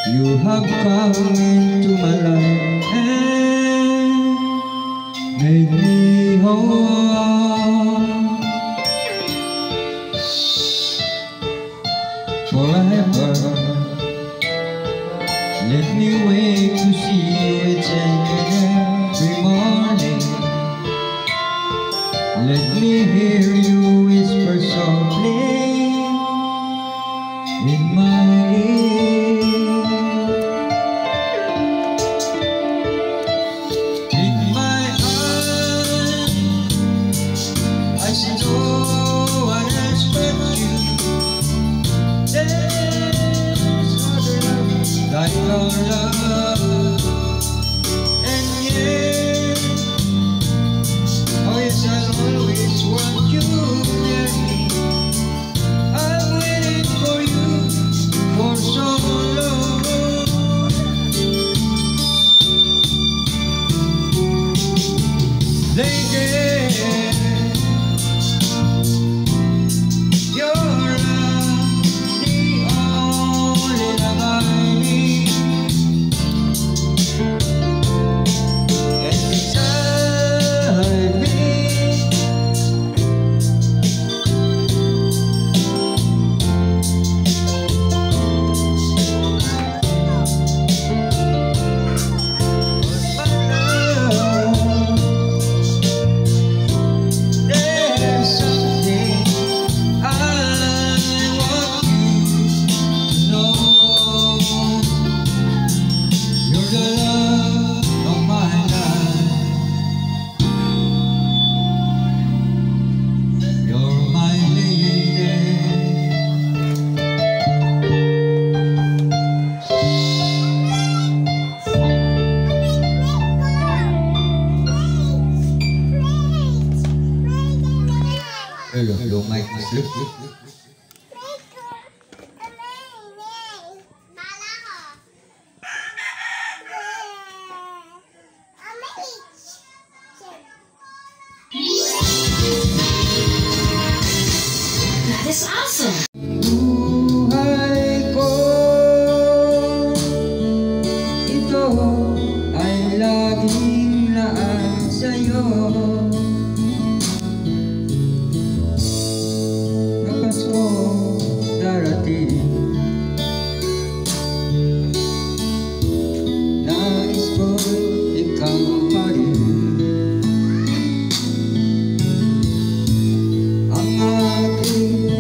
You have come into my life and made me whole. Forever, let me wait to see you each and every morning. Let me hear you whisper softly in my ear. In my heart, I see no one else but you. There's other love like your love, and yeah, oh yes, I'll always want you near me. I've waited for you for so long. Lady, your love, the only love I need. And beside me, there's something I want you to know. You're the love of my life. You're my lady. There you go, your mic is good. That is awesome. Buhay ko, ito ay laging laan sa'yo. Kapag ko darating, nais ko ikaw pa rin. Ang aking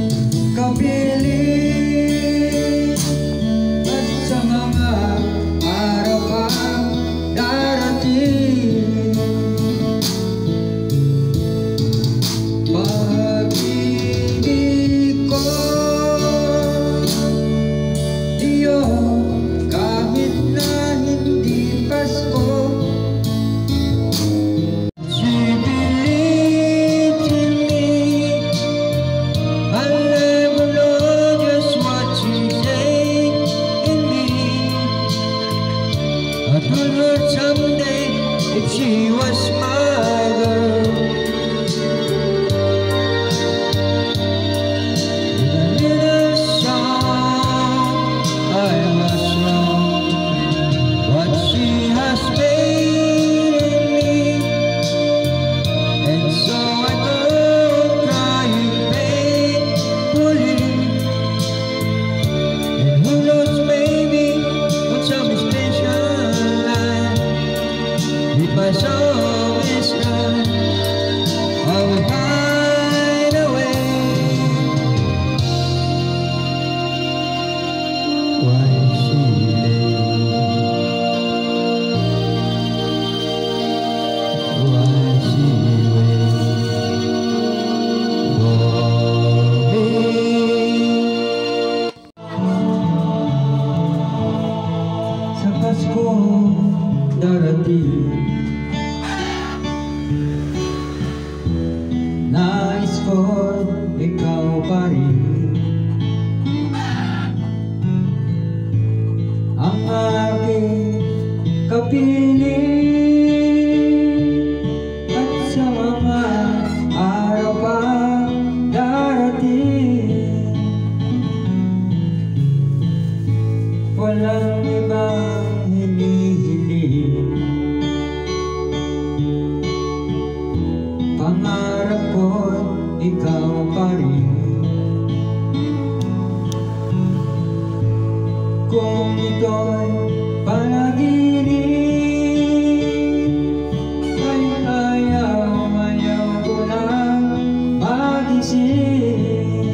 kapiling at sa mga araw pang darating. Pag-ibig ko iyo kahit na hindi Pasko. She believes in me. I'll never know just what she's saying in me. But would hurt someday if she was my girl. In a little song, I was wrong. What she has made in me, and so I go crying painfully. And who knows, maybe on some special line, if I saw this girl, I would hide away. Why she lay? Why she wait for me? Sa Pasko darating, nais ko ikaw pa rin. Ang aking kapiling at sa mga araw pang darating. walang ibang hinihiling. Pangarap ko'y ikaw pa rin. Kung ito'y panaginip, ay ayaw ko lang magising.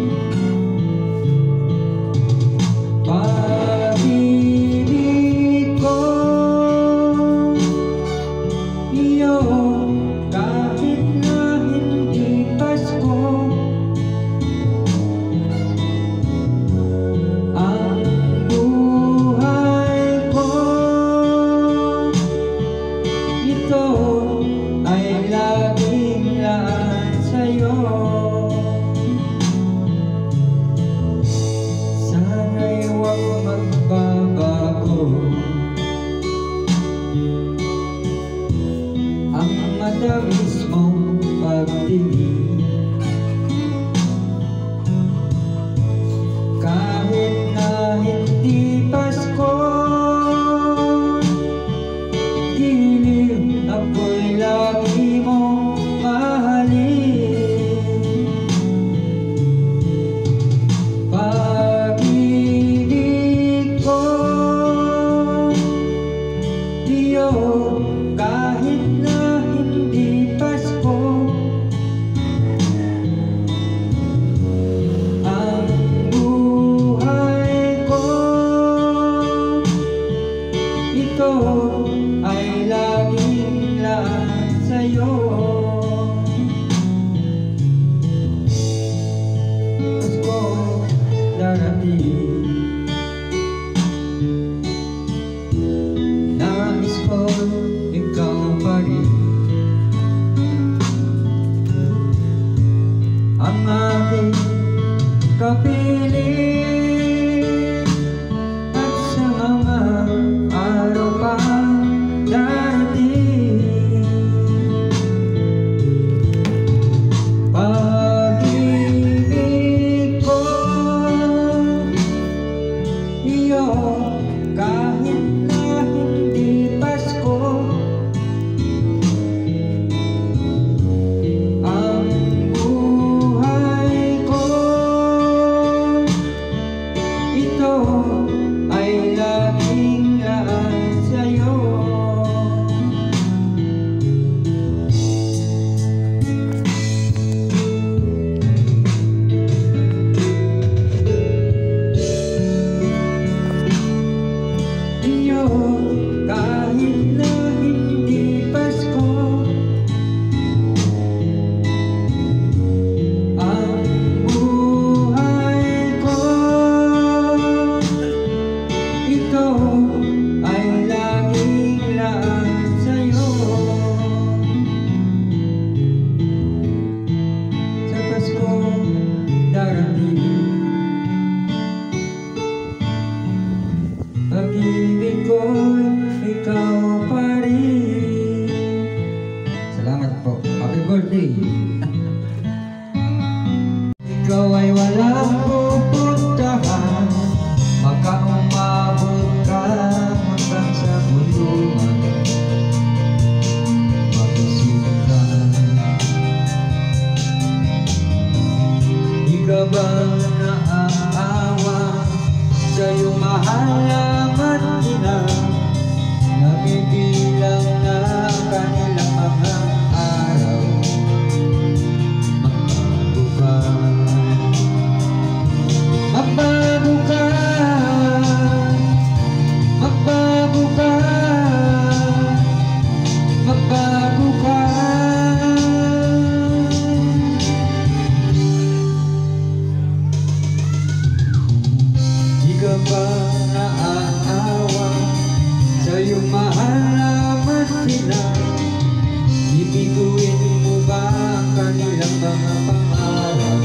Pag-ibig ko iyo, kahit na hindi Pasko, ang buhay ko ito ay laging laan sa'yo. Sana'y huwag magbabago ang matamis mong pagtingin. Kahit na hindi Pasko, giliw ako'y lagi mong mahalin. Pag-ibig ko iyo, kahit na hindi Pasko, ang buhay ko ito ay laging laan sa'yo. Pasko darating, nais ko ikaw pa rin. Ang aking kapiling at sa mga araw pa darating. Pag-ibig ko iyo, kahit na hindi Pasko, ang buhay ko ito ay laging laan sa'yo. Iyo, kahit na hindi Pasko, ang buhay ko ito ay laging laan sa'yo. Sa Pasko darating, pag-ibig ko ikaw pa rin. Salamat po. Happy birthday. Ikaw ay walang pupuntahan, baka umabot ka hanggang sa bulungan. Mag-isip ka, di ka ba naaawa sa iyong mahal na mag-ina? Nabibilang na kanilang mga araw. Magbago ka, magbago ka, magbago ka, magbago ka. Di ka ba naaawa sa iyong mahal na mag-ina? Bibiguin mo ba ang kanilang mga pangarap?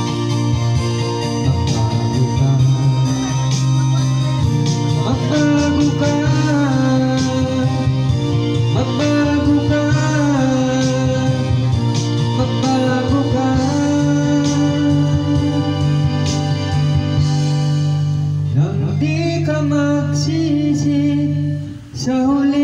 Magbago ka, magbago ka, magbago ka, magbago ka. Nang di ka magsisi sa huli.